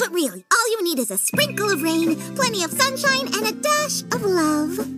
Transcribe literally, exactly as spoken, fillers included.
But really, all you need is a sprinkle of rain, plenty of sunshine, and a dash of love.